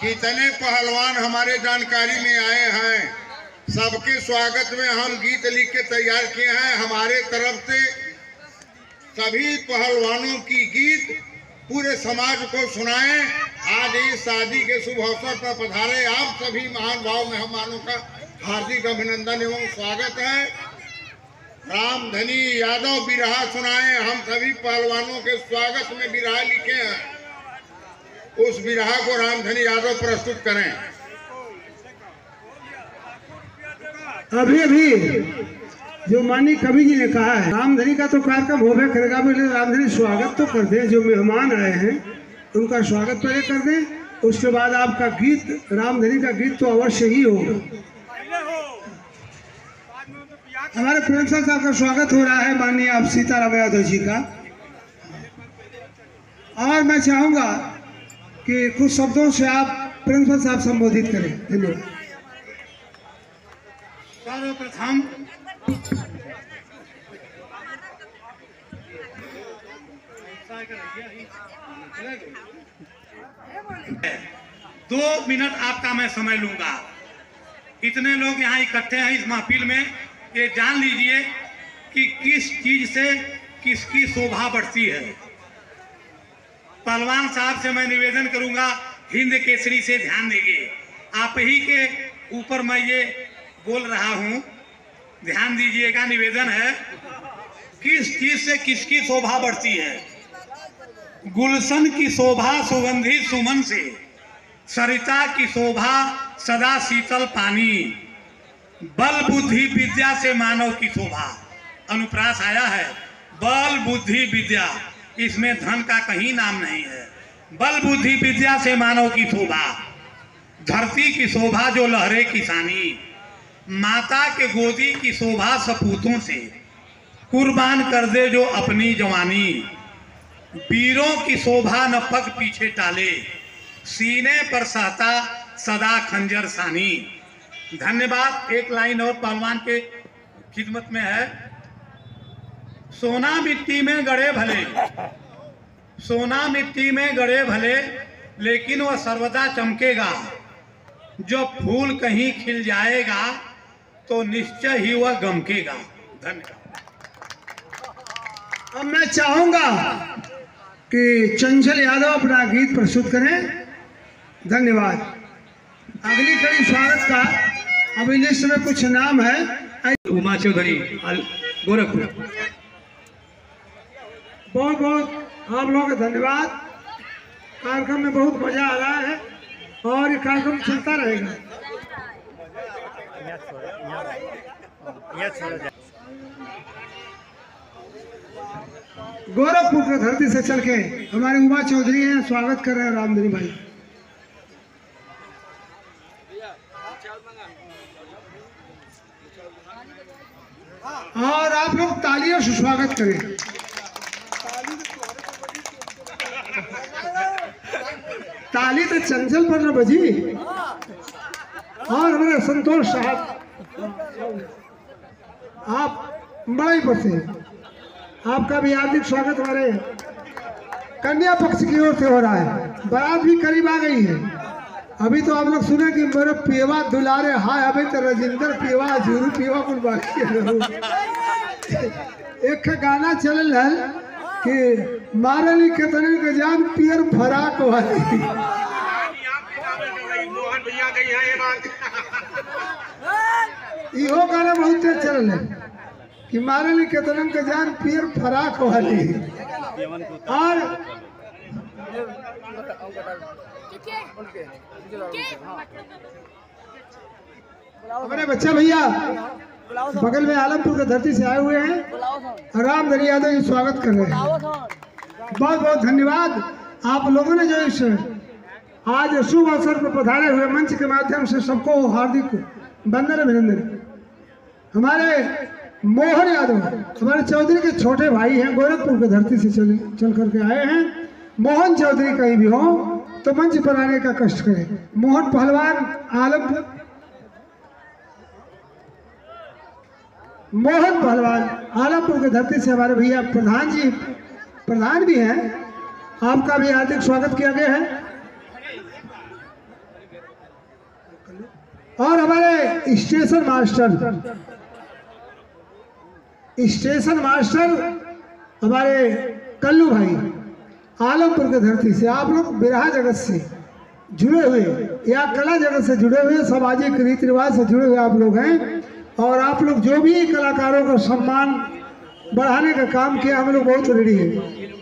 कितने पहलवान हमारे जानकारी में आए हैं, सबके स्वागत में हम गीत लिख के तैयार किए हैं। हमारे तरफ से सभी पहलवानों की गीत पूरे समाज को सुनाएं। आज इस शादी के शुभ अवसर पर पधारे आप सभी महान भाव मेहमानों का हार्दिक अभिनंदन एवं स्वागत है। रामधनी यादव बिरहा सुनाए। हम सभी पहलवानों के स्वागत में बिरहा लिखे हैं, उस बिरहा को रामधनी यादव प्रस्तुत करें। अभी जो माननीय कवि जी ने कहा है, रामधनी का तो कार्यक्रम होवे करेगा, पहले रामधनी स्वागत तो कर दें। जो मेहमान आए हैं उनका स्वागत पहले कर दें, उसके बाद आपका गीत, रामधनी का गीत तो अवश्य ही होगा। हमारे प्रिंसिपल साहब का स्वागत हो रहा है, माननीय आप सीताराम यादव जी का। और मैं चाहूंगा कि कुछ शब्दों से आप प्रिंसिपल साहब संबोधित करें। धन्यवाद। सर्वप्रथम दो मिनट आपका मैं समय लूंगा। इतने लोग यहाँ इकट्ठे हैं इस महफिल में, ये जान लीजिए कि किस चीज से किसकी शोभा बढ़ती है। पहलवान साहब से मैं निवेदन करूंगा, हिंद केसरी से ध्यान देंगे। आप ही के ऊपर मैं ये बोल रहा हूं, ध्यान दीजिएगा। निवेदन है, किस चीज से किसकी शोभा बढ़ती है। गुलशन की शोभा सुगंधित सुमन से, सरिता की शोभा सदा शीतल पानी, बल बुद्धि विद्या से मानव की शोभा। अनुप्रास आया है, बल बुद्धि विद्या, इसमें धन का कहीं नाम नहीं है। बल बुद्धि विद्या से मानव की शोभा, धरती की शोभा जो लहरे किसानी, माता के गोदी की शोभा सपूतों से, कुर्बान कर दे जो अपनी जवानी, वीरों की शोभा न पग पीछे टाले, सीने पर सहता सदा खंजर सानी। धन्यवाद। एक लाइन और पहलवान के खिदमत में है। सोना मिट्टी में गड़े भले, सोना मिट्टी में गड़े भले, लेकिन वह सर्वदा चमकेगा। जो फूल कहीं खिल जाएगा तो निश्चय ही वह गमकेगा। धन्यवाद। अब मैं चाहूंगा कि चंचल यादव अपना गीत प्रस्तुत करें। धन्यवाद। अगली कड़ी स्वागत का अभी लिस्ट में कुछ नाम है। उमा चौधरी गोरखपुर। बहुत बहुत आप लोगों का धन्यवाद। कार्यक्रम में बहुत मजा आ रहा है और ये कार्यक्रम चलता रहेगा। गोरखपुर की धरती से चल के हमारे उमा चौधरी हैं, स्वागत कर रहे हैं रामधनी भाई। और आप लोग तालियों से स्वागत करें। ताली तो चंचल पर न बजी। और हमारे संतोष साहब, आप बड़ाई पर से, आपका भी हार्दिक स्वागत हमारे कन्या पक्ष की ओर से हो रहा है। बारात भी करीब आ गई है। अभी तो आप लोग सुने कि मेरे पेवा दुलारे हाय, अभी तो राजेंद्र पेवा जूरू पेवा कुल बाकी है। एक गाना चल है कि मारली केतन के जान पियर फराक वाली। इहो गाना बहुत तेज चल है कि मारली केतन के जान पियर फराक वाली। और हमारे बच्चा भैया बगल में आलमपुर की धरती से आए हुए हैं, रामधनी यादव जी स्वागत कर रहे हैं। बहुत बहुत धन्यवाद। आप लोगों ने जो इस आज शुभ अवसर पर पधारे हुए मंच के माध्यम से सबको हार्दिक वंदन अभिनंदन। हमारे मोहन यादव हमारे चौधरी के छोटे भाई हैं, गोरखपुर की धरती से चल करके आए हैं। मोहन चौधरी कहीं भी हो तो मंच पर आने का कष्ट करें। मोहन पहलवान आलमपुर, मोहन पहलवान आलमपुर की धरती से हमारे भैया प्रधान जी, प्रधान भी हैं, आपका भी हार्दिक स्वागत किया गया है। और हमारे स्टेशन मास्टर हमारे कल्लू भाई आलमपुर की धरती से, आप लोग बिरहा जगत से जुड़े हुए या कला जगत से जुड़े हुए, सामाजिक रीति रिवाज से जुड़े हुए आप लोग हैं। और आप लोग जो भी कलाकारों का सम्मान बढ़ाने का काम किया, हम लोग बहुत ऋणी हैं।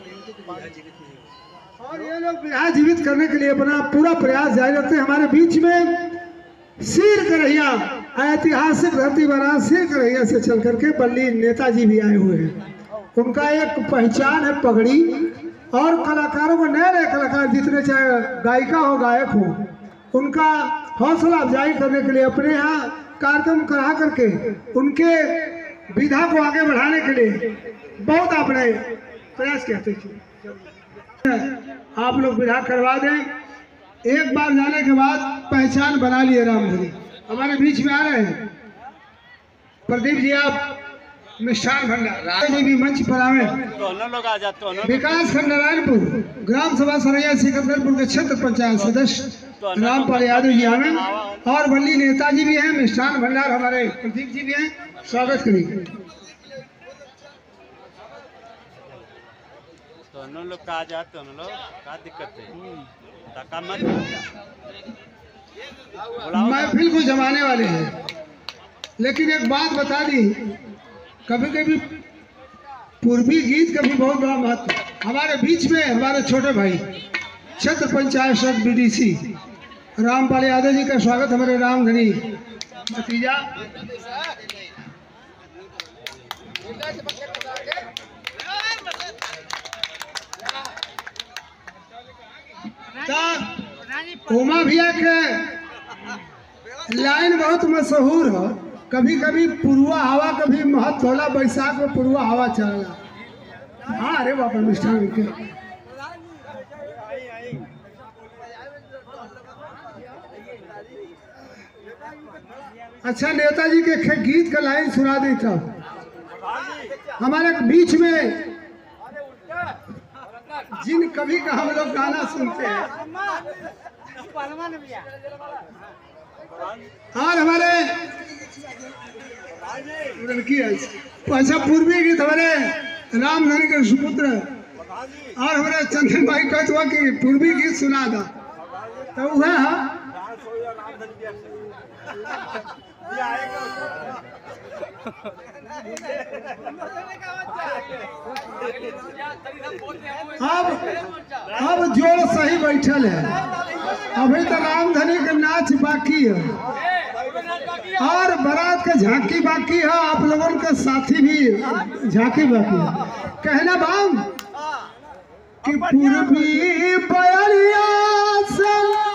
और ये लोग बिरहा जीवित करने के लिए अपना पूरा प्रयास जारी रखते हैं। हमारे बीच में सिर करहिया, ऐतिहासिक धरती बना सिर करहिया से चल करके बल्ली नेताजी भी आए हुए हैं। उनका एक पहचान है पगड़ी, और कलाकारों को, नए नए कलाकार जितने, चाहे गायिका हो गायक हो, उनका हौसला अफजाई करने के लिए अपने यहाँ कार्यक्रम करा करके उनके विधा को आगे बढ़ाने के लिए बहुत आपने प्रयास करते थे। आप लोग विधा करवा दें। एक बार जाने के बाद पहचान बना लिए रामधनी। हमारे बीच में आ रहे हैं प्रदीप जी, आप मिष्ठान भंडार जी भी मंच पर आवे। विकास खंड नारायणपुर ग्राम सभा सरैया सिकंदरपुर के क्षेत्र पंचायत सदस्य रामपाल यादव जी आवे, और बल्ली नेताजी भी हैं, मिष्ठान भंडार हमारे प्रदीप जी भी हैं। स्वागत करिए। दोनों लोग का जा, दोनों लोग का दिक्कत है, महफिल को जमाने वाले हैं। लेकिन एक बात बता दी, कभी कभी पूर्वी गीत का भी बहुत बड़ा महत्व। हमारे बीच में हमारे छोटे भाई क्षेत्र पंचायत सदस्य बीडीसी रामपाल यादव जी का स्वागत। हमारे रामधनी भतीजा उमा भैया के लाइन बहुत मशहूर है। कभी कभी पुरवा हवा कभी महत्व होला, बैसाख में पुरवा हवा चलना। हाँ, अरे बाबा मिष्ठान के अच्छा, नेताजी के गीत का लाइन सुना दी था। हमारे बीच में जिन कभी का हम लोग गाना सुनते हैं, और हमारे अच्छा पूर्वी गीत हमारे रामधनी के सुपुत्र और हमारे चंदन भाई कहते हुआ कि पूर्वी गीत सुना था, तो वह अब जोड़ सही बैठल है। अभी तो रामधनी का नाच बाकी है और बारात का झांकी बाकी है। आप लोगों के साथी भी झांकी बाकी है। कहना बाम कि पूर्वी बयरिया से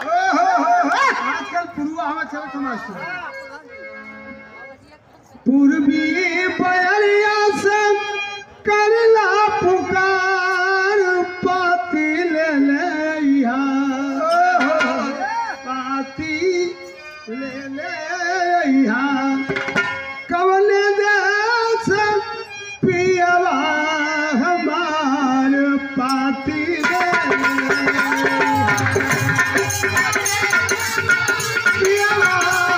आजकल पुरवा हवा चलत मास्टर, पूर्वी बयरिया से करला पुकार पाती ले लिया, पाती ले लिया कवन देश पियवा हमार पाती ले पियवा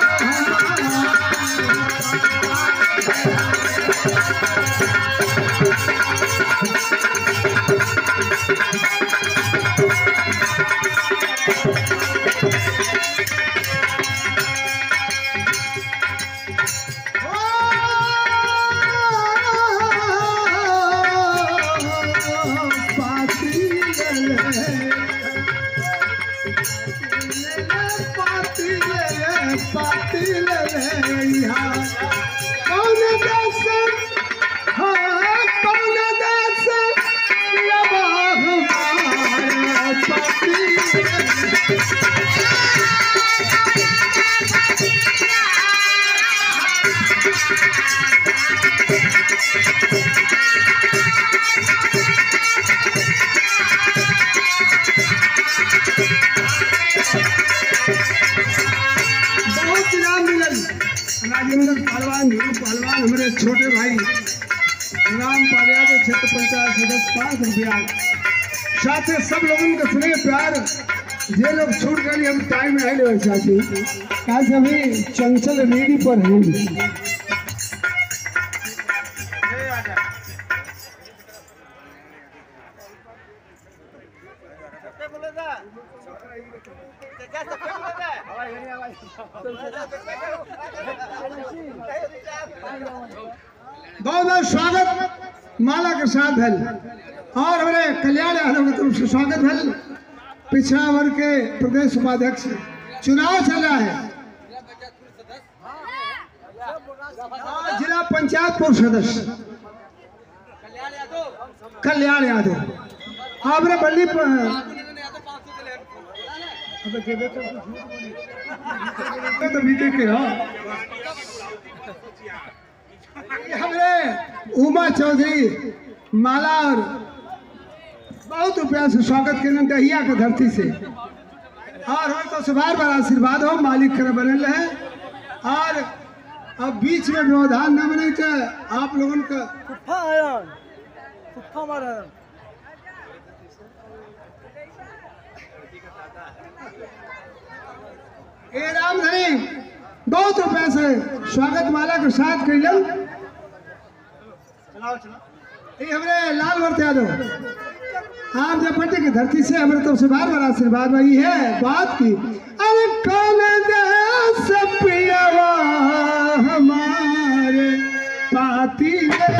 पहलवान हमारे छोटे भाई रामपाल यादव क्षेत्र पंचायत सदस्य 5 रुपया। साथ ही सब लोगों का स्नेह प्यार ये लोग छूट गए हम टाइम में आए चाची आज अभी चंचल रेडी पर हैं। बहुत बहुत स्वागत माला के साथ है और हमारे कल्याण यादव की तरफ से स्वागत है। पिछड़ा वर्ग के प्रदेश उपाध्यक्ष चुनाव चल रहा है। जिला पंचायत पूर्व सदस्य कल्याण यादव आपने बल्ली तो बीते के हमारे उमा चौधरी माला और बहुत रुपया से स्वागत के दहिया के धरती से और हम तो बार बार आशीर्वाद हो मालिक कर बनल है और अब बीच में व्यवधान न बने तो आप लोगों का ए रामधनी बहुत रुपया से स्वागत माला के साथ कैलम हमारे लाल वर्त यादव आप जब पट्टी की धरती से हमारे तो बार बार आशीर्वाद वही है बात की। अरे कौन सपियावा हमारे पाती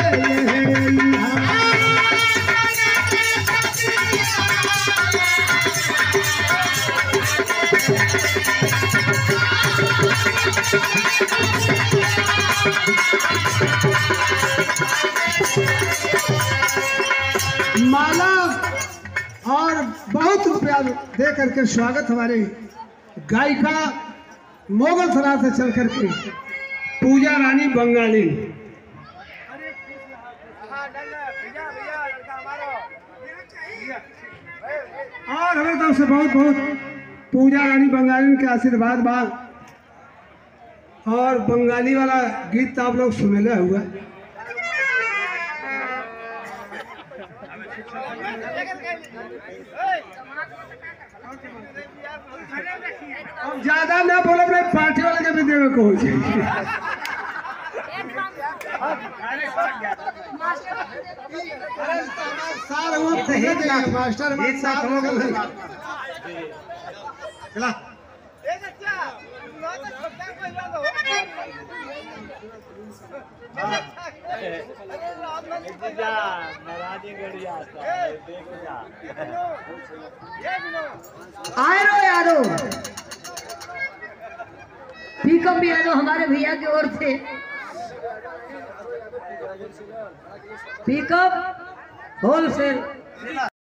माला और बहुत रुपया दे करके स्वागत हमारे गायिका मोगल सराय से चल करके पूजा रानी बंगाली और हमें तरफ से बहुत बहुत पूजा रानी बंगाली के आशीर्वाद बा और बंगाली वाला गीत आप लोग सुनेले हुआ अब ज्यादा ना बोलो अपने पार्टी वाले के भी देवे को हो जाए। सार वो मास्टर साथ हो गए चला आए रो यारो पिकअप भी है जो हमारे भैया की ओर से पिकअप होलसेल